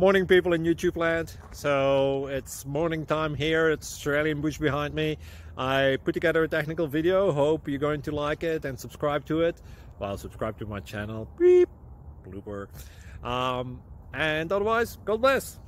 Morning, people in YouTube land. So it's morning time here. It's Australian bush behind me. I put together a technical video. Hope you're going to like it and subscribe to it. Well, subscribe to my channel. Beep, blooper. And otherwise, God bless.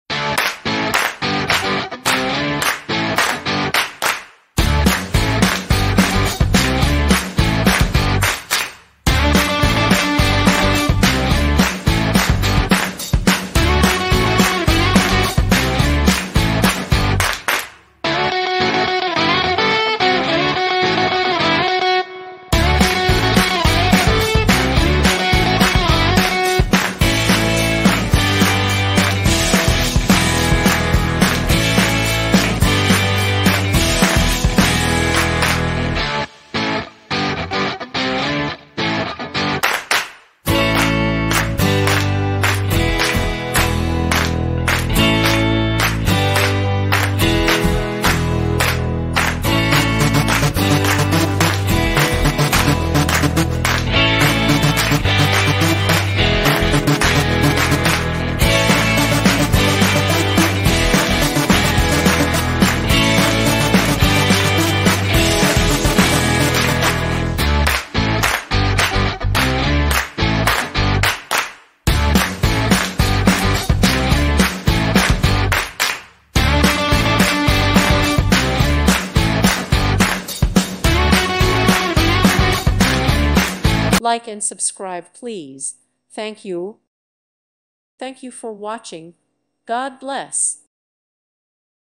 Like and subscribe, please. Thank you. Thank you for watching. God bless.